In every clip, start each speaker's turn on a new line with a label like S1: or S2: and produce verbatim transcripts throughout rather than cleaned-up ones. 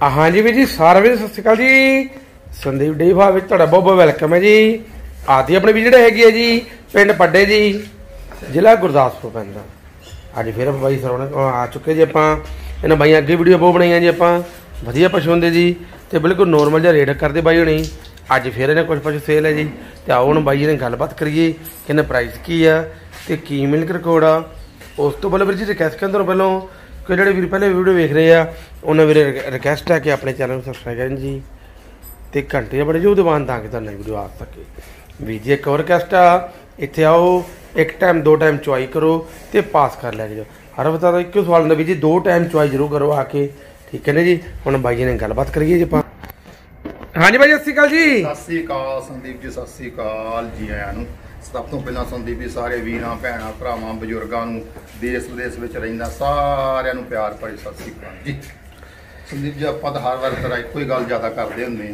S1: हाँ जी वीर जी सारे वीर सत श्री अकाल जी। संदीप डेयरी फार्म में तुहाडा बहुत बहुत वेलकम है जी। आती अपनी विजिट हैगी है जी पिंड पड्डे जी जिला गुरदासपुर पैंदा। अज फिर बाई सरवण आ चुके जी। आपां इन्हां बाईयां अगे वीडियो बहुत बनाई जी। आपां वधिया पशु होंदे जी ते बिल्कुल नॉर्मल जिहा रेट करते बाई होनी। अज फिर इन्हें कुछ पशु सेल है जी तो आओ हुण बाई ने गलबात करिए कि इन्हें प्राइस की आ ते की मिल्क रिकॉर्ड आ। उस तो पहले वीर जी रिक्वेस्ट करन तो पहलों कि जो वीर पहले वीडियो वेख रहे हैं उन्होंने वीर रिक्वेस्ट है कि अपने चैनल को सबसक्राइब करें जी तो घंटे बड़े जो दबान ताकि तुम वीडियो आ सके। वीर जी एक और रिक्वेस्ट आ इतने आओ एक टाइम दो टाइम चुआई करो तो पास कर लैके जाओ। हर बता दो एक सवाल होंगे वीर जी दो टाइम चुआई जरूर करो आके। ठीक है ना जी। हम भाई जी ने गलबात करिए जी। हाँ जी भाई सत श्री अकाल जी।
S2: सत श्री अकाल संदीप जी सत श्री अकाल जी। आया सब तो पहला संदीप जी सारे वीरां भैणां भरावां बजुर्गों देश विदेश में रहिंदा सारिਆਂ ਨੂੰ प्यार भरी सत श्री अकाल जी। संदीप जी ਆਪਾਂ ਤਾਂ हर बार तरह एको ही गल ज़्यादा करते होंगे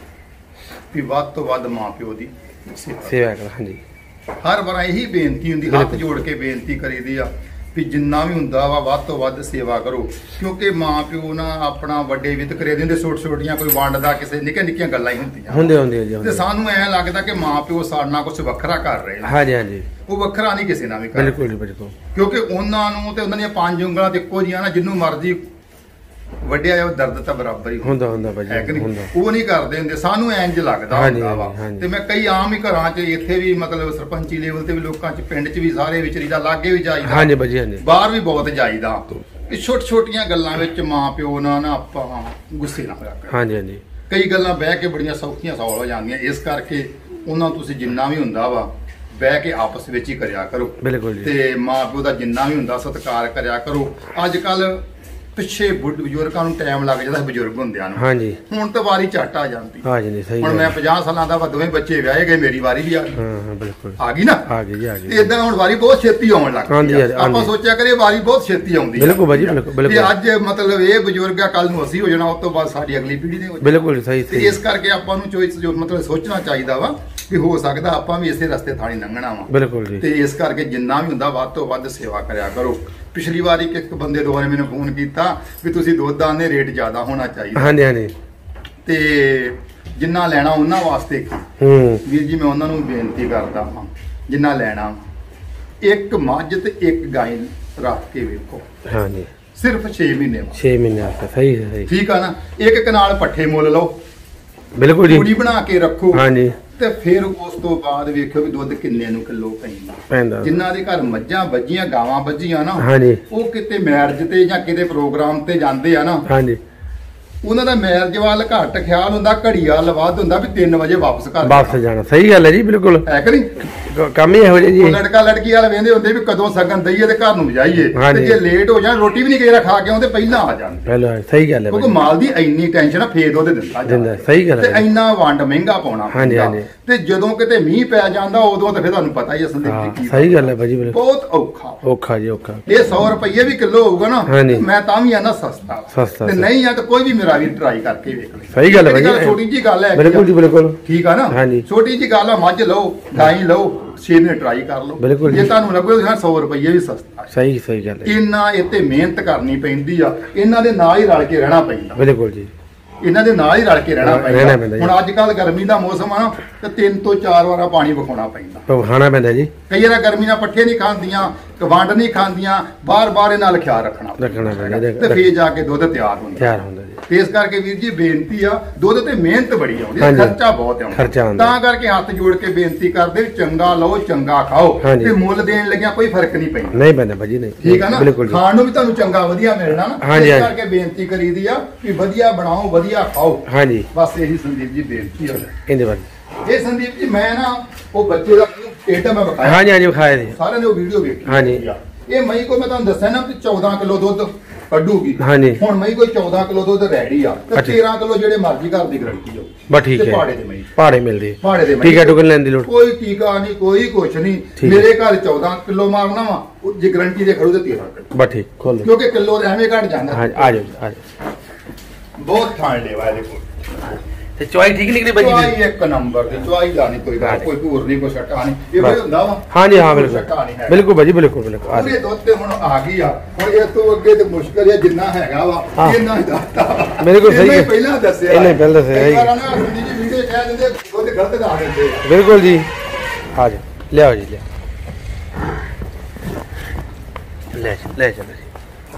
S2: भी वध तो वध माँ प्यो की
S1: सेवा कर। हाँ जी
S2: हर बार यही बेनती होंगी हथ जोड़ के बेनती करी दी आ भी जिन्ना भी हुंदा वा वध तो वध सेवा करो क्योंकि माँ प्यो ना अपना वड्डे वित करे दिंदे छोट छोटियां कोई वंडदा किसे निक्के निक्कियां गल्लां ही हुंदियां हुंदे हुंदे जी। ते सानू ऐ लगदा कि माँ प्यो साडे नाल कुछ वखरा कर रहे हैं।
S1: हाँ जी हाँ जी
S2: वो वखरा नहीं किसी नाल भी कर
S1: बिल्कुल बिल्कुल
S2: क्योंकि उन्हां नूं ते उन्हां दीयां पंज उंगलां ते इक्को जिहियां ना जिन्नू मर्जी वड्डिया जाओ दर्द तो बराबर ही
S1: हुंदा हुंदा भाई
S2: वो नहीं करते हुंदे सानू इंज लगदा हुंदा वा। ते मैं कई आम ही घरां च इत्थे भी मतलब सरपंची लेवल ते भी लोकां च पिंड च भी सारे विचरीदा लागे भी जाईदा।
S1: हाँ जी भाजी हाँ जी
S2: बाहर भी बहुत जाईदा कि छोटी छोटियां गल्लां विच मां प्यो नाल ना आपां गुस्से ना होया करो।
S1: हाँ जी हाँ जी
S2: कई गल्लां बह के बड़ियां सौखियां सॉल्व हो जांदियां इस करके उन्हां तुसीं जिन्ना भी हुंदा वा बह के आपस विच ही करिया करो।
S1: बिल्कुल
S2: ते मां प्यो दा जिन्ना भी हुंदा सत्कार करिया करो। अजकल पिछे बजुर्गों को टाइम लग जाता बजुर्ग होंगे।
S1: हाँ जी
S2: हुण तो वारी झट आ जाती।
S1: हाँ जी सही
S2: हुण मैं पचास सालां दा दोवें बच्चे व्याहे गए मेरी वारी भी आ गई।
S1: हाँ बिल्कुल
S2: आ गई ना
S1: आ गई जी आ गई।
S2: इदां हुण वारी बहुत छेती आउण लग पई। आपां सोचिया करिए वारी बहुत छेती आउंदी
S1: बिल्कुल भाजी बिल्कुल बिल्कुल
S2: अज मतलब ये बजुर्ग आ कल नूं असीं हो जाना उस तो बाद साडी अगली पीढ़ी ने हो जाना।
S1: बिल्कुल सही सही
S2: इस करके आपां नूं चोइस जो मतलब सोचना चाहिदा वा कि हो सकदा आपां भी इसे रस्ते थाणी लंघना वा।
S1: बिल्कुल जी।
S2: ते इस करके जिन्ना भी हुंदा वध तो वध सेवा करिया करो। पिछली बार एक बंदे दो ने मैंने फोन किया भी तुसीं दुध आने रेट ज्यादा होना चाहिए।
S1: हाँ जी हाँ जी
S2: ते जिन्ना लेना उन्हां वास्ते की वीर जी मैं उन्हां नूं बेनती करदा हां जिन्ना लेना एक मझ ते एक गाय रख के वेखो। हाँ जी सिर्फ छे महीने
S1: छे महीने सही सही ठीक
S2: है ना। एक कनाल पट्ठे मुल लो
S1: बिल्कुल जी
S2: पूड़ी बना के रखो।
S1: हाँ जी
S2: ਤੇ ਫਿਰ ਉਸ ਤੋਂ ਬਾਅਦ ਵੇਖਿਓ ਵੀ ਦੁੱਧ ਕਿੰਨੇ ਨੂੰ ਕਿਲੋ ਪੈਂਦਾ। ਜਿਨ੍ਹਾਂ ਦੇ ਘਰ ਮੱਝਾਂ ਵੱਜੀਆਂ ਗਾਵਾਂ ਵੱਜੀਆਂ ਨਾ ਉਹ ਕਿਤੇ ਮੈਰਿਜ ਤੇ ਜਾਂ ਕਿਤੇ ਪ੍ਰੋਗਰਾਮ ਤੇ ਜਾਂਦੇ ਆ ਨਾ ਹਾਂਜੀ ਉਹਨਾਂ ਦਾ ਮੈਰਿਜ ਵੱਲ ਘੱਟ ਖਿਆਲ ਹੁੰਦਾ ਘੜੀ ਵੱਲ ਵੱਧ ਹੁੰਦਾ ਵੀ ਤਿੰਨ ਵਜੇ ਵਾਪਸ ਘਰ
S1: ਵਾਪਸ ਜਾਣਾ। ਸਹੀ ਗੱਲ ਹੈ ਜੀ ਬਿਲਕੁਲ ਹੈ ਕਿ ਨਹੀਂ ਕੰਮ ਹੀ ਇਹੋ ਜਿਹਾ ਜੀ।
S2: ਲੜਕਾ ਲੜਕੀ ਵਾਲ ਵੇਂਦੇ ਹੁੰਦੇ ਵੀ ਕਦੋਂ ਸਗਨ ਦਈਏ ਤੇ ਘਰ ਨੂੰ ਜਾਈਏ ਤੇ ਜੇ ਲੇਟ ਹੋ ਜਾਣ ਰੋਟੀ ਵੀ ਨਹੀਂ ਕਿਹੜਾ ਖਾ ਕੇ ਆਉਂਦੇ ਪਹਿਲਾਂ ਆ ਜਾਂਦੇ।
S1: ਪਹਿਲਾਂ ਸਹੀ ਗੱਲ ਹੈ
S2: ਕਿਉਂਕਿ ਮਾਲ ਦੀ ਇੰਨੀ ਟੈਨਸ਼ਨ ਆ ਫੇਰ ਉਹਦੇ ਦਿੰਦਾ
S1: ਦਿੰਦਾ ਸਹੀ ਗੱਲ ਹੈ
S2: ਤੇ ਇੰਨਾ ਵੰਡ ਮਹਿੰਗਾ ਪਾਉਣਾ ਪੈਂਦਾ ਤੇ ਜਦੋਂ ਕਿਤੇ ਮੀਂਹ ਪੈ ਜਾਂਦਾ ਉਦੋਂ ਤਾਂ ਫਿਰ ਤੁਹਾਨੂੰ ਪਤਾ ਹੀ ਹੈ ਸੰਦੀਪ ਜੀ।
S1: ਸਹੀ ਗੱਲ ਹੈ ਭਾਜੀ ਬਿਲਕੁਲ
S2: ਬਹੁਤ ਔਖਾ
S1: ਔਖਾ ਜੀ ਔਖਾ।
S2: ਇਹ ਸੌ ਰੁਪਏ ਵੀ ਕਿਲੋ ਹੋਊਗਾ ਨਾ ਮੈਂ ਤਾਂ ਵੀ ਆਣਾ ਸਸਤਾ
S1: ਸਸਤਾ
S2: ਤੇ ਨਹੀਂ ਆ ਤਾਂ ਕੋਈ ਵੀ ਮੇਰਾ ਵੀ ਟਰਾਈ ਕਰਕੇ
S1: ਸਹੀ ਗੱਲ ਹੈ ਭਾਜੀ
S2: ਛੋਟੀ ਜੀ ਗੱਲ ਹੈ
S1: ਬਿਲਕੁਲ ਜੀ ਬਿਲकुल
S2: ਠੀਕ ਆ ਨਾ। ਛੋਟੀ ਜੀ ਗੱਲ ਆ ਮੱਝ ਲਓ ਗਾਈ ਲਓ ਛੇ ਮਹੀਨੇ ਟਰਾਈ ਕਰ ਲਓ ਜੇ ਤੁਹਾਨੂੰ ਲੱਗੇ ਹਾਂ ਸੌ ਰੁਪਏ ਵੀ ਸਸਤਾ।
S1: ਸਹੀ ਸਹੀ ਗੱਲ ਹੈ।
S2: ਇੰਨਾ ਇੱਥੇ ਮਿਹਨਤ ਕਰਨੀ ਪੈਂਦੀ ਆ ਇਹਨਾਂ ਦੇ ਨਾਲ ਹੀ ਰਲ ਕੇ ਰਹਿਣਾ ਪੈਂਦਾ।
S1: ਬਿਲਕੁਲ ਜੀ ਇਹਨਾਂ
S2: ਦੇ ਨਾਲ ਹੀ ਰਲ ਕੇ ਰਹਿਣਾ ਪੈਂਦਾ। ਹੁਣ ਅੱਜ ਕੱਲ ਗਰਮੀ ਦਾ ਮੌਸਮ ਆ ਤੇ ਤਿੰਨ ਤੋਂ ਚਾਰ ਵਾਰਾ ਪਾਣੀ ਵਿਖਾਉਣਾ ਪੈਂਦਾ
S1: ਵਿਖਾਉਣਾ ਪੈਂਦਾ ਜੀ।
S2: ਕਈ ਵਾਰ ਗਰਮੀ ਨਾਲ ਪੱਠੇ ਨਹੀਂ ਖਾਂਦੀਆਂ ਵੰਡ ਨਹੀਂ ਖਾਂਦੀਆਂ ਬਾਰ ਬਾਰ ਇਹ ਨਾਲ ਖਿਆਲ ਰੱਖਣਾ
S1: ਰੱਖਣਾ ਪੈਂਦਾ
S2: ਤੇ ਫੇਰ ਜਾ ਕੇ ਦੁੱਧ ਤਿਆਰ ਹੁੰਦਾ
S1: ਤਿਆਰ ਹੁੰਦਾ ਜੀ।
S2: ਤੇ ਇਸ ਕਰਕੇ ਵੀਰ ਜੀ ਬੇਨਤੀ ਆ ਦੁੱਧ ਤੇ ਮਿਹਨਤ ਬੜੀ ਆਉਂਦੀ ਹੈ ਖਰਚਾ ਬਹੁਤ ਆਉਂਦਾ ਤਾਂ ਕਰਕੇ ਹੱਥ ਜੋੜ ਕੇ ਬੇਨਤੀ ਕਰਦੇ ਵੀ ਚੰਗਾ ਲਓ ਚੰਗਾ ਖਾਓ ਤੇ ਮੁੱਲ ਦੇਣ ਲੱਗਿਆ ਕੋਈ ਫਰਕ ਨਹੀਂ ਪੈਂਦਾ।
S1: ਨਹੀਂ ਪੈਂਦਾ ਭਾਜੀ ਨਹੀਂ
S2: ਠੀਕ ਆ ਨਾ। ਖਾਣ ਨੂੰ ਵੀ ਤੁਹਾਨੂੰ ਚੰਗਾ ਵਧੀਆ ਮਿਲਣਾ ਨਾ ਇਸ ਕਰਕੇ ਬੇਨਤੀ ਕਰੀਦੀ ਆ ਵੀ ਵਧੀਆ ਬਣਾਓ ਵਧੀਆ ਖਾਓ। ਹਾਂਜੀ ਬਸ ਇਹੀ ਸੰਦੀਪ ਜੀ ਬੇਨਤੀ ਆ ਇਹਦੇ ਬਾਰੇ। ਇਹ ਸੰਦੀਪ ਜੀ ਮੈਂ ਨਾ ਉਹ ਬੱਚੇ ਦਾ ਟੇਡਾ ਮੈਂ ਵਿਖਾਇਆ। ਹਾਂਜੀ ਹਾਂਜੀ ਵਿਖਾਇਆ ਜੀ ਸਾਰਿਆਂ ਨੇ ਉਹ ਵੀਡੀਓ ਵੇਖੀ। ਹਾਂਜੀ ਇਹ ਮਈ ਕੋ ਮੈਂ ਤੁਹਾਨੂੰ ਦੱਸਿਆ ਨਾ ਕਿ ਚੌਦਾਂ ਕਿਲੋ ਦੁੱਧ ਕੱਢੂਗੀ। ਹਾਂਜੀ ਹੁਣ ਮਈ ਕੋਈ ਚੌਦਾਂ ਕਿਲੋ ਦੁੱਧ ਰੈਡੀ ਆ ਤੇ ਤੇਰਾਂ ਕਿਲੋ ਜਿਹੜੇ ਮਰਜ਼ੀ ਘਰ ਦੀ ਗਰੰਟੀ ਹੋ ਬਸ ਠੀਕ ਹੈ। ਪਹਾੜੇ ਦੇ ਮਈ ਪਹਾੜੇ ਮਿਲਦੇ ਪਹਾੜੇ ਦੇ ਟੀਕਾ ਟੁਕਨ ਲੈਣ ਦੀ ਲੋੜ ਕੋਈ ਟੀਕਾ ਨਹੀਂ ਕੋਈ ਕੁਛ ਨਹੀਂ। ਮੇਰੇ ਘਰ ਚੌਦਾਂ ਕਿਲੋ ਮਾਰਨਾ ਵਾ ਜੇ ਗਰੰਟੀ ਦੇ ਖੜੂ ਤੇ ਤੇਰਾਂ ਕਿਲੋ ਬਸ ਠੀਕ ਖੋਲ ਕਿਉਂਕਿ ਕਿਲੋ ਐਵੇਂ ਘਟ ਜਾਂਦਾ। ਹਾਂ ਆ ਜਾਓ ਆ ਜਾਓ ਬਹੁਤ ਖਾਣ ਲੈਵਾ ਇਹਦੇ ਕੋਲ
S1: ਤੇ ਚੁਆਈ ਠੀਕ ਨਿਕਲੀ ਬਾਜੀ
S2: ਚੁਆਈ ਇੱਕ ਨੰਬਰ ਦੀ ਚੁਆਈ ਦਾ ਨਹੀਂ ਕੋਈ ਗੱਲ ਕੋਈ ਭੂਰ ਨਹੀਂ ਕੋਈ ਛੱਟਾ ਨਹੀਂ ਇਹ ਵੀ ਹੁੰਦਾ ਵਾ
S1: ਹਾਂਜੀ ਹਾਂ ਬਿਲਕੁਲ ਬਿਲਕੁਲ ਬਾਜੀ ਬਿਲਕੁਲ ਬਿਲਕੁਲ
S2: ਪੂਰੇ ਦੁੱਧ ਤੇ ਹੁਣ ਆ ਗਈ ਆ ਹੁਣ ਇਹ ਤੋਂ ਅੱਗੇ ਤੇ ਮੁਸ਼ਕਲ ਹੈ ਜਿੰਨਾ ਹੈਗਾ ਵਾ ਇੰਨਾ ਹੀ ਦੱਸਦਾ
S1: ਬਿਲਕੁਲ ਸਹੀ ਹੈ
S2: ਪਹਿਲਾਂ ਦੱਸਿਆ
S1: ਇਹਨੇ ਪਹਿਲਾਂ ਦੱਸਿਆ
S2: ਹੈ ਯਾਰ ਨਾ ਹੁੰਦੀ ਜੀ ਵੀਡੀਓ ਕਹਿ ਦਿੰਦੇ ਦੁੱਧ ਗਲਤ ਦੱਸ ਦਿੰਦੇ ਆ
S1: ਬਿਲਕੁਲ ਜੀ ਆ ਜਾ ਲਿਆਓ ਜੀ ਲੈ ਲੈ ਚਲੋ ਜੀ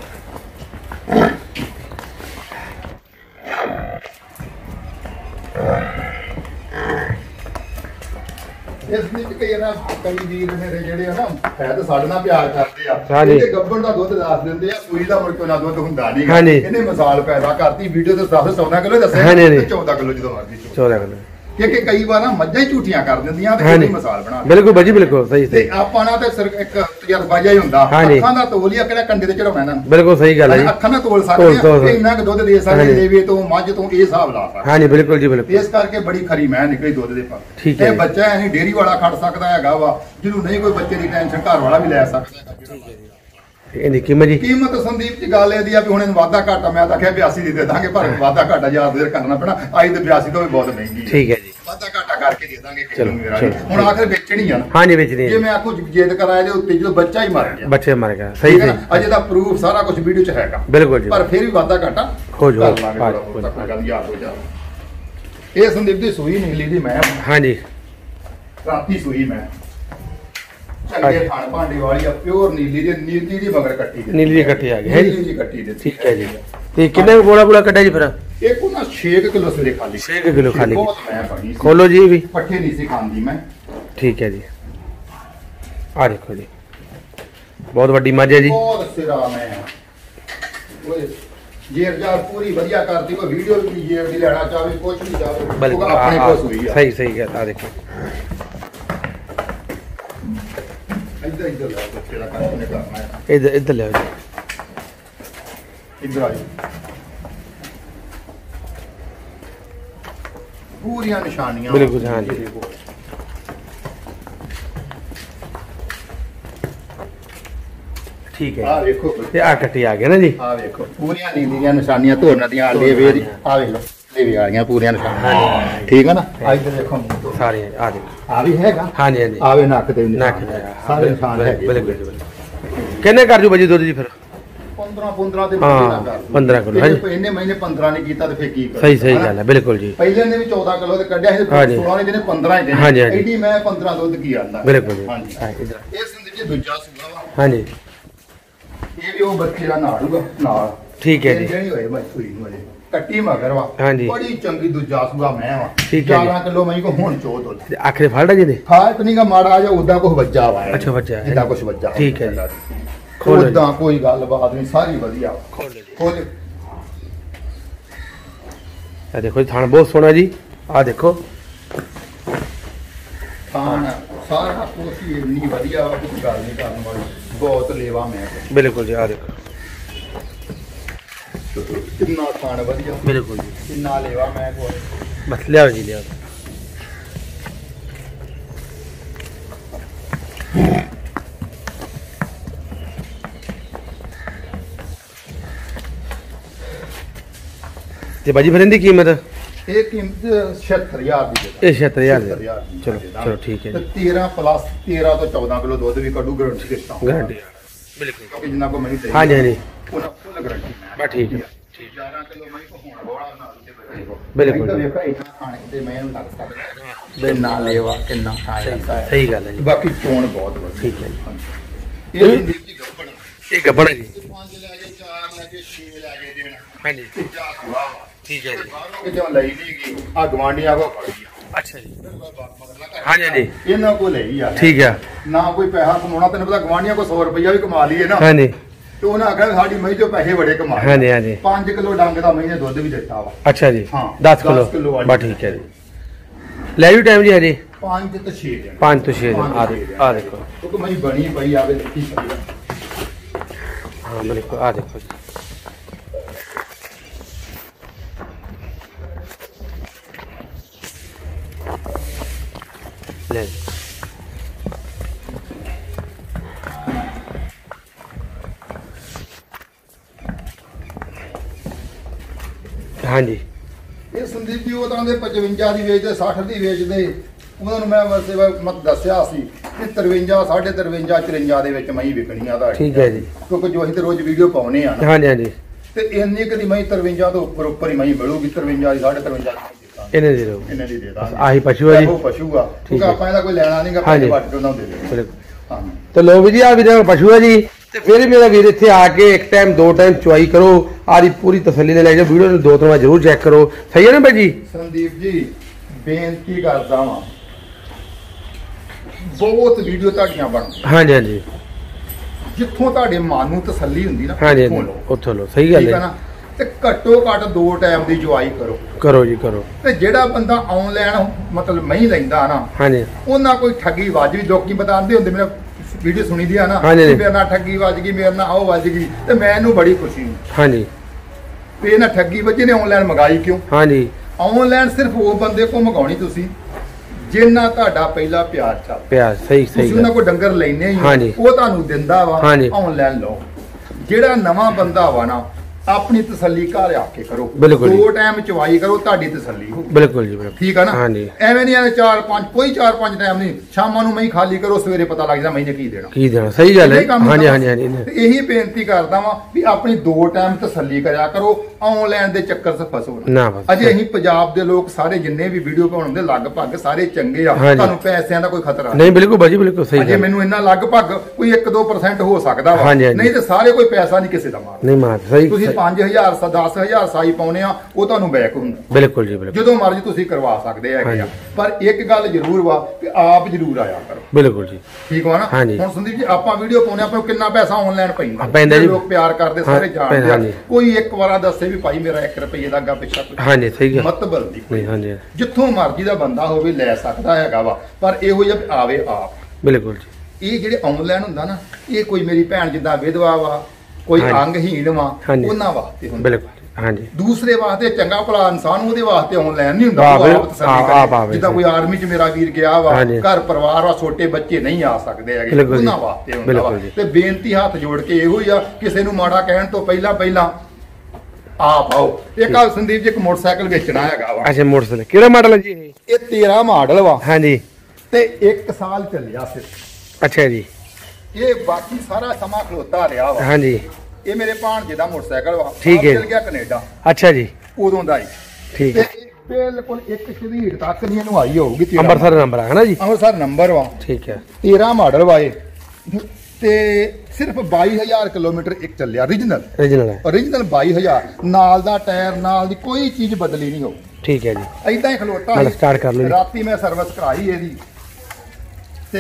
S2: ਇਸ ਵਿੱਚ ਕਈ ਨਾ ਕਈ ਵੀਰ ਮੇਰੇ ਜਿਹੜੇ ਆ ਨਾ ਹੈ ਤਾਂ ਸਾਡੇ ਨਾਲ ਪਿਆਰ ਕਰਦੇ ਆ
S1: ਹਾਂਜੀ
S2: ਇਹਦੇ ਗੱਬੜ ਦਾ ਦੁੱਧ ਦੱਸ ਦਿੰਦੇ ਆ ਸੂਈ ਦਾ ਮੁੜ ਕੇ ਨਾ ਦੁੱਧ ਹੁੰਦਾ ਨਹੀਂ
S1: ਹਾਂਜੀ
S2: ਇਹਨੇ ਮਿਸਾਲ ਪੈਦਾ ਕਰਤੀ ਵੀਡੀਓ ਤੇ ਦੱਸ ਚੌਦਾਂ ਕਿਲੋ ਦੱਸਿਆ
S1: ਹਾਂਜੀ
S2: ਚੌਦਾਂ ਕਿਲੋ ਜਦੋਂ ਮਰਜ਼ੀ
S1: ਚੌਦਾਂ ਕਿਲੋ
S2: ਕਿਉਂਕਿ ਕਈ ਵਾਰ ਨਾ ਮੱਝਾਂ ਹੀ ਝੂਠੀਆਂ ਕਰ ਦਿੰਦੀਆਂ ਤੇ ਇਹਦੀ ਮਿਸਾਲ ਬਣਾ
S1: ਬਿਲਕੁਲ ਬਾਜੀ ਬਿਲਕੁਲ ਸਹੀ
S2: ਤੇ ਆਪਾਂ ਨਾਲ ਤੇ ਸਿਰ ਇੱਕ ਤਜਰਬਾ ਜਿਹਾ ਹੀ ਹੁੰਦਾ ਅੱਖਾਂ ਦਾ ਤੋਲ ਹੀ ਕਿਹੜਾ ਕੰਡੇ ਤੇ ਚੜਾਉਣਾ ਇਹਨਾਂ ਨੂੰ
S1: ਬਿਲਕੁਲ ਸਹੀ ਗੱਲ ਹੈ ਜੀ
S2: ਅੱਖਾਂ ਨਾਲ ਤੋਲ ਸਕਦੇ ਆ ਇੰਨਾ ਕੁ ਦੁੱਧ ਦੇ ਸਕਦੇ ਦੇਵੇ ਤੋਂ ਮੱਝ ਤੋਂ ਇਹ ਹਿਸਾਬ ਲਾ ਸਕਦੇ
S1: ਹਾਂਜੀ ਬਿਲਕੁਲ ਜੀ ਬਿਲਕੁਲ
S2: ਇਸ ਕਰਕੇ ਬੜੀ ਖਰੀ ਮੈਂ ਨਿਕਲੀ ਦੁੱਧ ਦੇ ਪਾ
S1: ਠੀਕ ਹੈ
S2: ਇਹ ਬੱਚਾ ਇਹ ਡੇਰੀ ਵਾਲਾ ਖੜ ਸਕਦਾ ਹੈਗਾ ਵਾ ਜਿਹਨੂੰ ਨਹੀਂ ਕੋਈ ਬੱਚੇ ਦੀ ਟੈਨਸ਼ਨ ਘਰ ਵਾਲਾ ਵੀ ਲੈ ਸਕਦਾ ਹੈਗਾ
S1: ਇਹਦੀ ਕੀਮਤ ਜੀ
S2: ਕੀਮਤ ਸੰਦੀਪ ਜੀ ਗੱਲ ਇਹਦੀ ਆ ਵੀ ਹੁਣ ਇਹਨੂੰ ਵਾਧਾ ਘਾਟਾ ਮੈਂ ਤਾਂ ਕਿਹਾ ਬਿਆਸੀ ਦੀ ਦੇ ਦਾਂਗੇ ਪਰ ਵਾਧਾ ਘਾਟਾ ਯਾਰ ਦੇਰ ਕਰਨਾ ਪੈਣਾ ਅੱਜ ਤੇ ਬਿਆਸੀ ਤੋਂ ਵੀ ਬਹੁਤ ਮਹਿੰਗੀ ਹੈ
S1: ਠੀਕ ਹੈ ਜੀ
S2: ਵਾਧਾ ਘਾਟਾ ਕਰਕੇ ਦੇ ਦਾਂਗੇ ਕਿਲੋ ਮੇਰਾ ਹੁਣ ਆਖਰ ਵੇਚਣੀ ਆ
S1: ਹਾਂਜੀ ਵੇਚਣੀ
S2: ਜੇ ਮੈਂ ਆਖੂ ਜੇਦ ਕਰਾਇਆ ਦੇ ਉੱਤੇ ਜਦੋਂ ਬੱਚਾ ਹੀ ਮਰ ਗਿਆ
S1: ਬੱਚੇ ਮਰ ਗਿਆ ਸਹੀ ਸਹੀ
S2: ਅਜੇ ਤਾਂ ਪ੍ਰੂਫ ਸਾਰਾ ਕੁਝ ਵੀਡੀਓ 'ਚ ਹੈਗਾ
S1: ਬਿਲਕੁਲ ਜੀ
S2: ਪਰ ਫਿਰ ਵੀ ਵਾਧਾ ਘਾਟਾ
S1: ਹੋ ਜੋ
S2: ਗੱਲ ਯਾਦ ਹੋ ਜਾ ਇਹ ਸੰਦੀਪ ਦੀ ਸੂਈ ਨਿਕਲੀ ਦੀ ਮੈਂ
S1: ਹਾਂਜੀ
S2: ਰਾਤੀ ਸੂਈ ਮੈਂ ਚੰਗੇ ਖਾਣ ਭਾਂਡੇ ਵਾਲੀ ਆ ਪਿਓਰ ਨੀਲੀ ਦੀ ਨੀਲੀ ਦੀ ਮਗਰ ਕੱਟੀ ਦੀ
S1: ਨੀਲੀ ਦੀ ਕੱਟੀ ਆ ਗਈ ਹੈ
S2: ਨੀਲੀ ਦੀ ਕੱਟੀ ਦੀ
S1: ਠੀਕ ਹੈ ਜੀ ਤੇ ਕਿੰਨੇ ਬੋਲਾ ਬੋਲਾ ਕੱਟਿਆ ਜੀ ਫਿਰ
S2: ਇਹ ਕੋ ਨਾ ਛੇ ਕਿਲੋ ਸਵੇਰੇ ਖਾਲੀ
S1: ਛੇ ਕਿਲੋ ਖਾਲੀ
S2: ਬਹੁਤ ਮੈਂ ਪੜੀ
S1: ਖੋਲੋ ਜੀ ਵੀ
S2: ਪੱਠੇ ਨਹੀਂ ਸੀ ਖਾਂਦੀ ਮੈਂ
S1: ਠੀਕ ਹੈ ਜੀ ਆ ਦੇਖੋ ਜੀ ਬਹੁਤ ਵੱਡੀ ਮੱਝ ਹੈ ਜੀ
S2: ਬਹੁਤ ਸਿਰਾ ਮੈਂ ਓਏ ਜੇਰ ਜਾਰ ਪੂਰੀ ਵਧੀਆ ਕਰਦੀ ਕੋਈ ਵੀਡੀਓ ਵੀ ਜੇਰ ਦੀ ਲੈਣਾ ਚਾਹੇ ਕੁਝ ਵੀ ਜਾਵੇ ਉਹ ਆਪਣੇ ਕੋਲ ਸੂਈ ਆ
S1: ਸਹੀ ਸਹੀ ਗੱਲ ਆ ਦੇਖੋ
S2: ਇੱਧਰ ਇੱਧਰ ਲੈ ਬੱਚੇ ਦਾ ਕੰਮ ਨੇ ਕਰਨਾ ਹੈ
S1: ਇੱਧਰ ਇੱਧਰ ਲਿਆਓ ਜੀ
S2: ਇੱਧਰ ਆ ਜੀ ਪੂਰੀਆਂ ਨਿਸ਼ਾਨੀਆਂ
S1: ਬਿਲਕੁਲ ਹਾਂ ਜੀ ਠੀਕ ਹੈ
S2: ਆ ਵੇਖੋ
S1: ਤੇ ਆ ਕੱਟੀ ਆ ਗਿਆ ਨਾ ਜੀ
S2: ਆ ਵੇਖੋ ਪੂਰੀਆਂ ਨੀਲੀਆਂ ਨਿਸ਼ਾਨੀਆਂ ਧੋਰਨ ਦੀਆਂ ਲੇਵੇ ਦੀ ਆ ਵੇਖ ਲਓ ਲੇਵੇ ਵਾਲੀਆਂ ਪੂਰੀਆਂ ਨਿਸ਼ਾਨੀਆਂ ਠੀਕ ਹੈ ਨਾ ਆ ਇੱਧਰ ਦੇਖੋ
S1: ਸਾਰੀਆਂ ਆ ਦੇਖੋ
S2: ਆ ਵੀ ਹੈਗਾ
S1: ਹਾਂਜੀ ਹਾਂਜੀ
S2: ਆਵੇ ਨੱਕ ਤੇ
S1: ਨੱਕ
S2: ਸਾਰੇ ਨਿਸ਼ਾਨ ਹੈਗੇ
S1: ਬਿਲਕੁਲ ਕਿੰਨੇ ਕਰ ਜੂ ਬਾਜੀ ਦੁੱਧ ਜੀ ਫਿਰ
S2: ਪੰਦਰਾਂ ਪੰਦਰਾਂ ਤੇ
S1: ਹਾਂ ਪੰਦਰਾਂ ਕਿਲੋ ਹਾਂਜੀ
S2: ਇਹਨੇ ਮਹੀਨੇ ਪੰਦਰਾਂ ਨਹੀਂ ਕੀਤਾ ਤੇ ਫੇਰ ਕੀ ਕਰ
S1: ਸਹੀ ਸਹੀ ਗੱਲ ਹੈ ਬਿਲਕੁਲ ਜੀ
S2: ਪਹਿਲੇ ਨੇ ਵੀ ਚੌਦਾਂ ਕਿਲੋ ਤੇ ਕੱਢਿਆ ਸੀ ਸੋਲਾਂ ਨੇ ਜਿਹਨੇ ਪੰਦਰਾਂ ਹੀ ਦੇਣੇ
S1: ਹਾਂਜੀ ਹਾਂਜੀ
S2: ਐਡੀ ਮੈਂ ਪੰਦਰਾਂ ਦੁੱਧ ਕੀ ਆਂਦਾ
S1: ਬਿਲਕੁਲ
S2: ਹਾਂਜੀ ਇਹ ਸਿੰਧ ਜੀ ਦੂਜਾ ਸੂਆ ਵਾ
S1: ਹਾਂਜੀ
S2: ਇਹ ਵੀ ਉਹ ਬੱਚੇ ਦਾ ਨਾੜੂਗਾ ਨਾਲ
S1: ਠੀਕ ਹੈ ਜੀ
S2: ਜਿਹੜੀ ਹੋਏ ਮੈਂ ਸੂਈ ਨੂੰ ਅਜੇ ਕੱਟੀ ਮਗਰ ਵਾ
S1: ਹਾਂਜੀ
S2: ਬੜੀ ਚੰਗੀ ਦੂਜਾ ਸੂਆ ਮੈਂ ਵਾ
S1: ਗਿਆਰਾਂ
S2: ਕਿਲੋ ਮੈਂ ਕੋ ਹੁਣ ਚੋ ਦੁੱਧ
S1: ਆਖਰੇ ਫੜਦਾ ਜੀ ਦੇ
S2: ਫਾਲਟ ਨਹੀਂਗਾ ਮਾੜਾ ਜਾਂ ਉਦਾਂ ਕੁਝ ਵੱਜਾ ਵਾ
S1: ਅੱਛਾ ਵੱਜਾ
S2: ਇਦਾਂ ਕੁਝ ਵੱਜਾ
S1: ਠੀਕ ਹੈ ਜੀ
S2: ਉਦਾਂ ਕੋਈ ਗੱਲ ਬਾਤ ਨਹੀਂ ਸਾਰੀ ਵਧੀਆ
S1: ਖੋਲ ਜੀ
S2: ਖੋਲ
S1: ਆ ਦੇਖੋ ਥਾਣ ਬਹੁਤ ਸੋਹਣਾ ਜੀ ਆ ਦੇਖੋ
S2: ਥਾਣ ਸਾਰਾ ਕੁਝ ਇੰਨੀ ਵਧੀਆ ਵਾ ਕੋਈ ਗੱਲ ਨਹੀਂ ਕਰਨ ਵਾਲੀ ਬਹੁਤ ਲੇਵਾ ਮੈਂ
S1: ਬਿਲਕੁਲ ਜੀ ਆ ਦੇਖੋ
S2: ਕਿੰਨਾ ਥਾਣ ਵਧੀਆ
S1: ਬਿਲਕੁਲ ਜੀ
S2: ਕਿੰਨਾ ਲੇਵਾ ਮੈਂ ਕੋਲ
S1: ਬਸ ਲਿਆਓ ਜੀ ਲਿਆਓ ਤੇ ਬਾਜੀ ਫਿਰ ਇਹਦੀ ਕੀਮਤ
S2: ਇਹ ਕੀਮਤ ਛਿਅੱਤਰ ਹਜ਼ਾਰ ਦੀ
S1: ਇਹ ਛਿਅੱਤਰ ਹਜ਼ਾਰ ਦੀ ਚਲੋ ਚਲੋ ਠੀਕ ਹੈ ਜੀ
S2: ਤੇਰਾਂ ਪਲੱਸ ਤੇਰਾਂ ਤੋਂ ਚੌਦਾਂ ਕਿਲੋ ਦੁੱਧ ਵੀ ਕੱਢੂ ਗਾਰੰਟੀ ਦੇ ਸਾਹ
S1: ਗਾਰੰਟੀ ਬਿਲਕੁਲ
S2: ਕਿਉਂਕਿ ਜਿੰਨਾ ਕੋ ਮੈਨੂੰ
S1: ਹਾਂਜੀ ਹਾਂਜੀ
S2: ਉਹਨਾਂ ਫੁੱਲ ਗਾਰੰਟੀ
S1: ਬਸ ਠੀਕ ਹੈ
S2: ਗਿਆਰਾਂ ਕਿਲੋ ਮੈਂ ਕੋ ਹੁਣ ਬੋਲਾ ਨਾਲ ਤੇ
S1: ਬਿਲਕੁਲ
S2: ਵੇਖੋ ਇਹਨਾਂ ਖਾਣੇ ਤੇ ਮੈਂ ਇਹਨੂੰ ਲੱਗ ਸਕਦਾ ਦੇ ਨਾਲ ਲੇਵਾ ਕਿੰਨਾ ਖਾਇਆ
S1: ਸਹੀ ਗੱਲ ਹੈ ਜੀ
S2: ਬਾਕੀ ਚੋਣ ਬਹੁਤ ਵਧੀਆ
S1: ਠੀਕ ਹੈ ਜੀ
S2: ਇਹ ਸੰਦੀਪ ਜੀ ਗੱਬੜ
S1: ਇਹ ਗੱਬੜ ਹੈ ਜੀ
S2: ਪੰਜ ਲੈ ਕੇ ਚਾਰ ਲੈ ਕੇ ਛੇ ਲੈ ਕੇ ਦੇਣਾ
S1: ਹਾਂਜੀ
S2: ਤੀਜਾ ਸੁਆ
S1: ਠੀਕ ਹੈ ਜੀ
S2: ਬਾਹਰੋਂ ਕਿਤੇ ਲਈ ਨਹੀਂ ਗਈ ਆ ਗਵਾਂਡੀਆਂ ਕੋ ਫੜੀ ਆ
S1: ਅੱਛਾ ਜੀ ਹਾਂਜੀ ਹਾਂਜੀ
S2: ਇਹਨਾਂ ਕੋ ਲਈ ਆ
S1: ਠੀਕ ਆ
S2: ਨਾ ਕੋਈ ਪੈਸਾ ਕਮਾਉਣਾ ਤੈਨੂੰ ਪਤਾ ਗਵਾਂਡੀਆਂ ਕੋ ਸੌ ਰੁਪਇਆ ਵੀ ਕਮਾ ਲਈਏ ਨਾ
S1: ਹਾਂਜੀ
S2: ਤੇ ਉਹਨਾਂ ਆਖਿਆ ਸਾਡੀ ਮਹੀਂ ਚੋਂ ਪੈਸੇ ਬੜੇ ਕਮਾ ਲਏ
S1: ਹਾਂਜੀ ਹਾਂਜੀ
S2: ਪੰਜ ਕਿਲੋ ਡੰਗ ਦਾ ਮਹੀਂ ਨੇ ਦੁੱਧ ਵੀ ਦਿੱਤਾ ਵਾ
S1: ਅੱਛਾ ਜੀ
S2: ਹਾਂ
S1: ਦਸ ਕਿਲੋ ਬਸ ਠੀਕ ਹੈ ਜੀ ਲੈ ਜੂ ਟਾਈਮ ਜੀ ਹਜੇ
S2: ਪੰਜ ਤੇ ਛੇ ਦਿਨ
S1: ਪੰਜ ਤੋਂ ਛੇ ਦਿਨ ਆ ਦੇ ਆ ਦੇਖੋ
S2: ਕਿਉਂਕਿ ਮਹੀਂ ਬਣੀ ਪਈ ਆਵੇ ਦੇਖੀ ਪਈ ਆ
S1: ਹਾਂ ਬਿਲਕੁਲ ਆ ਦੇਖੋ ਜੀ ਲੈ ਹਾਂਜੀ
S2: ਇਹ ਸੰਦੀਪ ਜੀ ਉਹ ਤਾਂ ਦੇ ਪਚਵੰਜਾ ਦੀ ਵੇਚਦੇ, ਸੱਠ ਦੀ ਵੇਚਦੇ। ਉਹਨਾਂ ਨੂੰ ਮੈਂ ਵੈਸੇ ਮਤ ਦੱਸਿਆ ਸੀ ਕਿ ਤਰਵੰਜਾ, ਸਾਢੇ ਤਰਵੰਜਾ, ਚੁਰੰਜਾ ਦੇ ਵਿੱਚ ਮਹੀਂ ਵਿਕਣੀ ਆ।
S1: ਠੀਕ ਹੈ ਜੀ,
S2: ਕਿਉਂਕਿ ਜੋ ਅਸੀਂ ਤੇ ਰੋਜ਼ ਵੀਡੀਓ ਪਾਉਨੇ ਆ।
S1: ਹਾਂਜੀ ਹਾਂਜੀ।
S2: ਤੇ ਇੰਨੀ ਕਦੀ ਮਹੀਂ ਤਰਵੰਜਾ ਤੋਂ ਉੱਪਰ ਉੱਪਰ ਹੀ ਮਹੀਂ ਮਿਲੂਗੀ। ਤਰਵੰਜਾ ਦੀ, ਸਾਢੇ ਤਰਵੰਜਾ
S1: ਇਹਨੇ ਦੇ ਦਿਓ,
S2: ਇਹਨੇ ਦੀ ਦੇ ਦਾਂਗੇ।
S1: ਆਹੀ ਪਸ਼ੂ ਆ ਜੀ,
S2: ਉਹ ਪਸ਼ੂ ਆ, ਕਿਉਂਕਿ ਆਪਾਂ ਇਹਦਾ ਕੋਈ ਲੈਣਾ ਨਹੀਂਗਾ।
S1: ਹਾਂਜੀ
S2: ਵੱਟ ਉਹਨਾਂ ਦੇ ਦੇ।
S1: ਹਾਂ ਤੇ ਲੋ ਵੀ ਜੀ ਆ ਵੀਰੇ ਪਸ਼ੂ ਆ ਜੀ। ਤੇ ਫਿਰ ਮੇਰਾ ਵੀਰ ਇੱਥੇ ਆ ਕੇ ਇੱਕ ਟਾਈਮ ਦੋ ਟਾਈਮ ਚੁਆਈ ਕਰੋ, ਆਦੀ ਪੂਰੀ ਤਸੱਲੀ ਨਾਲ ਲੈ ਜਾਓ। ਵੀਡੀਓ ਨੂੰ ਦੋ ਤਿੰਨ ਵਾਰ ਜ਼ਰੂਰ ਚੈੱਕ ਕਰੋ। ਸਹੀ ਹੈ ਨਾ ਭਾਈ ਜੀ?
S2: ਸੰਦੀਪ ਜੀ ਬੇਨਤੀ ਕਰਦਾ ਵਾਂ, ਬਹੁਤ ਵੀਡੀਓ ਤੁਹਾਡੀਆਂ ਬਣਦੀਆਂ।
S1: ਹਾਂਜੀ ਹਾਂਜੀ।
S2: ਜਿੱਥੋਂ ਤੁਹਾਡੇ ਮਨ ਨੂੰ ਤਸੱਲੀ ਹੁੰਦੀ ਨਾ,
S1: ਹਾਂਜੀ ਉੱਥੋਂ ਲਓ। ਸਹੀ ਗੱਲ ਹੈ। ਤੇ ਘੱਟੋ ਘੱਟ ਦੋ ਟਾਈਮ ਦੀ ਚੁਆਈ ਕਰੋ। ਕਰੋ ਜੀ ਕਰੋ। ਤੇ ਜਿਹੜਾ ਬੰਦਾ ਆਨਲਾਈਨ ਮਤਲਬ ਨਹੀਂ ਲੈਂਦਾ ਨਾ, ਹਾਂਜੀ, ਉਹਨਾਂ ਕੋਈ ਠੱਗੀ ਵੱਜ ਵੀ, ਲੋਕੀ ਬਤਾਉਂਦੇ ਹੁੰਦੇ, ਮੇਰਾ ਵੀਡੀਓ ਸੁਣੀ ਦੀ ਆ ਨਾ, ਮੇਰੇ ਨਾਲ ਠੱਗੀ ਵੱਜ ਗਈ, ਮੇਰੇ ਨਾਲ ਉਹ ਵੱਜ ਗਈ, ਤੇ ਮੈਨੂੰ ਬੜੀ ਖੁਸ਼ੀ ਹੋਈ। ਹਾਂਜੀ, ਤੇ ਇਹਨਾਂ ਠੱਗੀ ਵੱਜੇ ਨੇ ਆਨਲਾਈਨ ਮੰਗਾਈ ਕਿਉਂ? ਹਾਂਜੀ, ਆਨਲਾਈਨ ਸਿਰਫ ਉਹ ਬੰਦੇ ਕੋ ਮੰਗਾਉਣੀ ਤੁਸੀਂ ਜਿੰਨਾ ਤੁਹਾਡਾ ਪਹਿਲਾ ਪਿਆਰ ਚੱਲ ਪਿਆਰ। ਸਹੀ ਸਹੀ। ਤੁਸੀਂ ਉਹਨਾਂ ਕੋ ਡੰਗਰ ਲੈਨੇ ਹੀ, ਉਹ ਤੁਹਾਨੂੰ ਦਿੰਦਾ ਵਾ, ਆਨਲਾਈਨ ਲਓ। ਜਿਹੜਾ ਨਵਾਂ ਬੰਦਾ ਵਾ ਨਾ, ਆਪਣੀ ਤਸੱਲੀ ਘਰ ਆ ਕੇ ਕਰੋ। ਦੋ ਟਾਈਮ ਚਵਾਈ ਕਰੋ, ਤੁਹਾਡੀ ਤਸੱਲੀ ਹੋ। ਬਿਲਕੁਲ ਜੀ, ਠੀਕ ਆ ਨਾ? ਹਾਂਜੀ। ਐਵੇਂ ਨਹੀਂ ਐਵੇਂ ਚਾਰ ਪੰਜ, ਕੋਈ ਚਾਰ ਪੰਜ ਟਾਈਮ ਨਹੀਂ। ਸ਼ਾਮਾਂ ਨੂੰ ਮੈਂ ਖਾਲੀ ਕਰੋ, ਸਵੇਰੇ ਪਤਾ ਲੱਗ ਜਾਂਦਾ ਮੈਂ ਕੀ ਦੇਣਾ ਕੀ ਦੇਣਾ। ਸਹੀ ਗੱਲ ਹੈ। ਹਾਂਜੀ ਹਾਂਜੀ ਹਾਂਜੀ। ਇਹੀ ਬੇਨਤੀ ਕਰਦਾ ਵਾਂ ਵੀ ਆਪਣੀ ਦੋ ਟਾਈਮ ਤਸੱਲੀ ਕਰਿਆ ਕਰੋ, ਆਨਲਾਈਨ ਦੇ ਚੱਕਰ 'ਚ ਫਸੋ ਨਾ। ਅਜੇ ਅਸੀਂ ਪੰਜਾਬ ਦੇ ਲੋਕ ਸਾਰੇ ਜਿੰਨੇ ਵੀ ਵੀਡੀਓ ਬਣਾਉਂਦੇ ਲਗਭਗ ਸਾਰੇ ਚੰਗੇ ਆ। ਤੁਹਾਨੂੰ ਪੈਸਿਆਂ ਦਾ ਕੋਈ ਖਤਰਾ ਨਹੀਂ। ਬਿਲਕੁਲ ਬਾਜੀ, ਬਿਲਕੁਲ ਸਹੀ। ਅਜੇ ਮੈਨੂੰ ਇੰਨਾ ਲਗਭਗ ਕੋਈ ਇੱਕ ਦੋ ਪਰਸੈਂਟ ਹੋ ਸਕਦਾ ਵਾ, ਨਹੀਂ ਤੇ ਸਾਰੇ ਕੋਈ ਪੈਸਾ ਨਹੀਂ ਕਿਸੇ ਦਾ ਮਾਰ ਨਹੀਂ ਮਾਰ। ਸਹੀ। ਪੰਜ ਹਜ਼ਾਰ ਦਸ ਹਜ਼ਾਰ ਸਾਈ ਪਾਉਨੇ ਆ, ਉਹ ਤੁਹਾਨੂੰ ਬੈਕ ਹੁੰਦਾ। ਬਿਲਕੁਲ ਜੀ ਬਿਲਕੁਲ। ਜਦੋਂ ਮਰਜ਼ੀ ਤੁਸੀਂ ਕਰਵਾ ਸਕਦੇ ਹੈਗੇ ਆ। ਪਰ ਇੱਕ ਗੱਲ ਜ਼ਰੂਰ ਵਾ ਕਿ ਆਪ ਜ਼ਰੂਰ ਆਇਆ ਕਰੋ। ਬਿਲਕੁਲ ਜੀ, ਠੀਕ ਵਾ ਨਾ? ਹੁਣ ਸੰਦੀਪ ਜੀ ਆਪਾਂ ਵੀਡੀਓ ਪਾਉਨੇ, ਆਪਾਂ ਨੂੰ ਕਿੰਨਾ ਪੈਸਾ ਆਨਲਾਈਨ ਪੈਂਦਾ, ਲੋਕ ਪਿਆਰ ਕਰਦੇ, ਸਾਰੇ ਜਾਣਦੇ ਆ। ਕੋਈ ਇੱਕ ਵਾਰਾ ਦੱਸੇ ਵੀ ਭਾਈ ਮੇਰਾ ਇੱਕ ਰੁਪਏ ਦਾ ਅੱਗਾ ਪਿੱਛਾ ਕੋਈ, ਹਾਂਜੀ ਸਹੀ ਗੱਲ, ਮਤਲਬ ਨਹੀਂ। ਹਾਂਜੀ, ਜਿੱਥੋਂ ਮਰਜ਼ੀ ਦਾ ਬੰਦਾ ਹੋਵੇ ਲੈ ਸਕਦਾ ਹੈਗਾ ਵਾ, ਪਰ ਇਹੋ ਜਿਹਾ ਆਵੇ ਆਪ। ਬਿਲਕੁਲ ਜੀ। ਇਹ ਜਿਹੜੇ ਆਨਲਾਈਨ ਹੁੰਦਾ ਨਾ, ਇਹ ਕੋਈ ਮੇਰੀ ਭੈਣ ਜਿੱਦਾਂ ਵਿਧਵਾ ਵਾ, ਕੋਈ ਅੰਗਹੀਣ ਵਾ, ਉਹਨਾਂ ਵਾਸਤੇ ਹੁੰਦਾ। ਬਿਲਕੁਲ। ਹਾਂਜੀ। ਦੂਸਰੇ ਵਾਸਤੇ ਚੰਗਾ ਭਲਾ ਇਨਸਾਨ, ਉਹਦੇ ਵਾਸਤੇ ਆਨਲਾਈਨ ਨਹੀਂ ਹੁੰਦਾ। ਜਿੱਦਾਂ ਕੋਈ ਆਰਮੀ 'ਚ ਮੇਰਾ ਵੀਰ ਗਿਆ ਵਾ, ਘਰ ਪਰਿਵਾਰ ਵਾ, ਛੋਟੇ ਬੱਚੇ ਨਹੀਂ ਆ ਸਕਦੇ ਹੈਗੇ, ਉਹਨਾਂ ਵਾਸਤੇ ਹੁੰਦਾ ਵਾ। ਤੇ ਬੇਨਤੀ ਹੱਥ ਜੋੜ ਕੇ ਇਹੋ ਹੀ ਆ, ਕਿਸੇ ਨੂੰ ਮਾੜਾ ਕਹਿਣ ਤੋਂ ਪਹਿਲਾਂ ਪਹਿਲਾਂ ਆਪ ਆਓ। ਇੱਕ ਆ ਸੰਦੀਪ ਜੀ, ਇੱਕ ਮੋਟਰਸਾਈਕਲ ਵੇਚਣਾ ਹੈਗਾ ਵਾ। ਅੱਛਾ, ਮੋਟਰਸਾਈਕਲ ਕਿਹੜਾ ਮਾਡਲ ਹੈ ਜੀ? ਇਹ ਇਹ ਤੇਰਾਂ ਮਾਡਲ ਵਾ। ਹਾਂਜੀ। ਤੇ ਇੱਕ ਸਾਲ ਚੱਲਿਆ ਸਿਰਫ। ਅੱਛਾ ਜੀ। ਇਹ ਬਾਕੀ ਸਾਰਾ ਸਮਾਂ ਖਲੋਤਾ ਰਿਹਾ ਵਾ। ਹਾਂਜੀ। ਇਹ ਮੇਰੇ ਭਾਣਜੇ ਦਾ ਮੋਟਰਸਾਈਕਲ ਵਾ। ਠੀਕ ਹੈ। ਚੱਲ ਗਿਆ ਕੈਨੇਡਾ। ਅੱਛਾ ਜੀ। ਉਦੋਂ ਦਾ ਹੀ। ਠੀਕ ਹੈ। ਬਿਲਕੁਲ ਇੱਕ ਸ਼ਰੀਰ ਤੱਕ ਨਹੀਂ ਇਹਨੂੰ ਆਈ ਹੋਊਗੀ। ਅੰਮ੍ਰਿਤਸਰ ਨੰਬਰ ਹੈ ਨਾ ਜੀ? ਅੰਮ੍ਰਿਤਸਰ ਨੰਬਰ ਵਾ। ਠੀਕ ਹੈ। ਤੇਰਾਂ ਮਾਡਲ ਵਾ ਇਹ, ਤੇ ਸਿਰਫ ਬਾਈ ਹਜ਼ਾਰ ਕਿਲੋਮੀਟਰ ਇੱਕ ਚੱਲਿਆ। ਓਰੀਜਨਲ ਓਰੀਜਨਲ ਹੈ। ਓਰੀਜਨਲ ਬਾਈ ਹਜ਼ਾਰ। ਨਾਲ ਦਾ ਟਾਇਰ, ਨਾਲ ਦੀ ਕੋਈ ਚੀਜ਼ ਬਦਲੀ ਨਹੀਂ ਹੋਊ। ਠੀਕ ਹੈ ਜੀ। ਏਦਾਂ ਹੀ ਖਲੋਤਾ। ਸਟਾਰਟ ਕਰ ਲਓ। ਰਾਤੀ ਮੈਂ ਸਰਵਿਸ ਕਰਾਈ ਇਹਦੀ, ਤੇ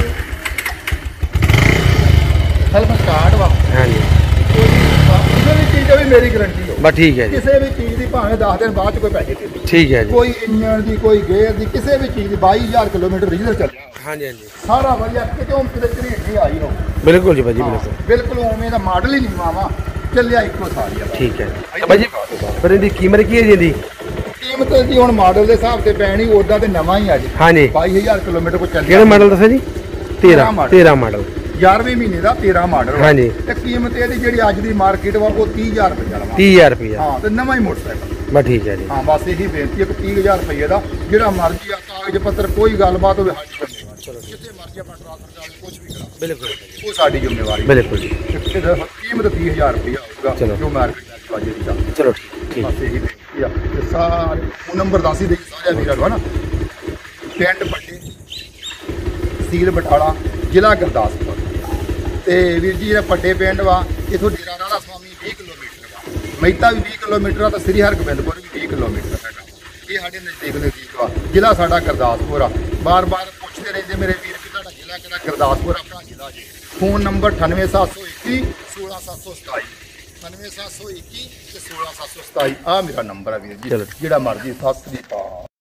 S1: ਸੈਲਫ ਸਟਾਰਟ ਵਾ। ਹਾਂਜੀ। ਕਿਸੇ ਵੀ ਚੀਜ਼ ਦੀ ਮੇਰੀ ਗਾਰੰਟੀ ਹੋ। ਬਸ ਠੀਕ ਹੈ ਜੀ। ਕਿਸੇ ਵੀ ਚੀਜ਼ ਦੀ ਭਾਵੇਂ ਦਸ ਦਿਨ ਬਾਅਦ ਚ ਕੋਈ ਪੈਸੇ ਦੇ। ਠੀਕ ਹੈ ਜੀ। ਕੋਈ ਇੰਜਣ ਦੀ, ਕੋਈ ਗੇਅਰ ਦੀ, ਕਿਸੇ ਵੀ ਚੀਜ਼ ਦੀ ਬਾਈ ਹਜ਼ਾਰ ਕਿਲੋਮੀਟਰ ਓਰੀਜਨਲ ਚੱਲਿਆ। ਹਾਂਜੀ ਹਾਂਜੀ। ਸਾਰਾ ਵਧੀਆ, ਕਿਤੇ ਕਿਤੇ ਝਰੀਟ ਨਹੀਂ ਆਈ ਹੋ। ਬਿਲਕੁਲ ਜੀ ਭਾਜੀ, ਬਿਲਕੁਲ ਬਿਲਕੁਲ ਉਵੇਂ ਦਾ ਮਾਡਲ ਹੀ ਨਹੀਂ ਮਾਵਾ, ਚੱਲਿਆ ਇੱਕੋ ਸਾਰੀ ਆ। ਠੀਕ ਹੈ ਭਾਜੀ। ਪਰ ਇਹਦੀ ਕੀਮਤ ਕੀ ਹੈ ਜੀ? ਇਹਦੀ ਕੀਮਤ ਜੀ ਹੁਣ ਮਾਡਲ ਦੇ ਹਿਸਾਬ ਤੇ ਪੈਣੀ, ਉਦਾਂ ਤੇ ਨਵਾਂ ਹੀ ਆ ਜੀ। ਹਾਂਜੀ। ਬਾਈ ਹਜ਼ਾਰ ਕਿਲੋਮੀਟਰ ਕੋ ਚੱਲਿਆ। ਕਿਹੜਾ ਮਾਡਲ ਦੱਸਿਆ ਜੀ? ਤੇਰਾਂ ਤੇਰਾਂ ਮਾਡਲ। ਗਿਆਰਵੇਂ ਮਹੀਨੇ ਦਾ ਤੇਰਾਂ ਮਾਡਲ। ਹਾਂਜੀ। ਤੇ ਕੀਮਤ ਇਹਦੀ ਜਿਹੜੀ ਅੱਜ ਦੀ ਮਾਰਕੀਟ ਵਾ, ਉਹ ਤੀਹ ਹਜ਼ਾਰ ਰੁਪਏ ਲਵਾ। ਤੀਹ ਹਜ਼ਾਰ ਰੁਪਏ। ਹਾਂ, ਤੇ ਨਵਾਂ ਹੀ ਮੋਟਰਸਾਈਕਲ। ਬਸ ਠੀਕ ਹੈ ਜੀ। ਹਾਂ, ਬਸ ਇਹੀ ਬੇਨਤੀ ਹੈ ਕਿ ਤੀਹ ਹਜ਼ਾਰ ਰੁਪਏ ਦਾ ਜਿਹੜਾ ਮਰਜ਼ੀ ਆ, ਕਾਗਜ਼ ਪੱਤਰ ਕੋਈ ਗੱਲਬਾਤ ਹੋਵੇ, ਚਲੋ ਜਿੱਥੇ ਮਰਜ਼ੀ ਆਪਣਾ ਟ੍ਰਾਂਸਫਰ ਕਰਾ ਕੁਝ ਵੀ ਕਰਾ। ਬਿਲਕੁਲ, ਉਹ ਸਾਡੀ ਜ਼ਿੰਮੇਵਾਰੀ। ਬਿਲਕੁਲ ਜੀ। ਕੀਮਤ ਤੀਹ ਹਜ਼ਾਰ ਰੁਪਏ ਹੋਊਗਾ ਜੋ ਮਾਰਕੀਟ ਵਾਜੇ ਦੀ ਦਾ। ਚਲੋ ਠੀਕ। ਬਸ ਇਹੀ ਬੇਨਤੀ ਆ ਤੇ ਸਾਰੇ ਉਹ ਨੰਬਰ ਦੱਸ ਹੀ ਦੇ ਸਾਰਿਆਂ ਵੀਰਾਂ ਨੂੰ, ਹਨਾ? ਪਿੰਡ ਪੱਡੇ, ਤਹਿਸੀਲ ਬਟਾਲਾ, ਜ਼ਿਲ੍ਹਾ ਗੁਰਦਾਸਪੁਰ। ਤੇ ਵੀਰ ਜੀ ਜਿਹੜਾ ਪੱਡੇ ਪਿੰਡ ਵਾ, ਇਥੋਂ ਡੇਰਾ ਰਾਧਾ ਸਵਾਮੀ ਵੀਹ ਕਿਲੋਮੀਟਰ ਵਾ, ਮਹਿਤਾ ਵੀ ਵੀਹ ਕਿਲੋਮੀਟਰ ਆ, ਤੇ ਸ੍ਰੀ ਹਰਗੋਬਿੰਦਪੁਰ ਵੀ ਵੀਹ ਕਿਲੋਮੀਟਰ ਹੈਗਾ। ਇਹ ਸਾਡੇ ਨਜ਼ਦੀਕ ਨਜ਼ਦੀਕ ਵਾ। ਜ਼ਿਲ੍ਹਾ ਸਾਡਾ ਗੁਰਦਾਸਪੁਰ ਆ। ਬਾਰ ਬਾਰ ਪੁੱਛਦੇ ਰਹਿੰਦੇ ਮੇਰੇ ਵੀਰ ਕਿ ਤੁਹਾਡਾ ਜ਼ਿਲ੍ਹਾ ਕਿਹੜਾ? ਗੁਰਦਾਸਪੁਰ ਆਪਣਾ ਜ਼ਿਲ੍ਹਾ ਜੀ। ਫੋਨ ਨੰਬਰ ਅਠਾਨਵੇਂ ਸੱਤ ਸੌ ਇੱਕੀ ਸੋਲਾਂ ਸੱਤ ਸੌ ਸਤਾਈ। ਅਠਾਨਵੇਂ ਸੱਤ ਸੌ ਇੱਕੀ ਤੇ ਸੋਲਾਂ ਸੱਤ ਸੌ ਸਤਾਈ। ਆਹ ਮੇਰਾ ਨੰਬਰ ਆ ਵੀਰ ਜੀ, ਜਿਹੜਾ ਮਰਜ਼ੀ। ਸਤਿ ਸ੍ਰੀ ਅਕਾਲ।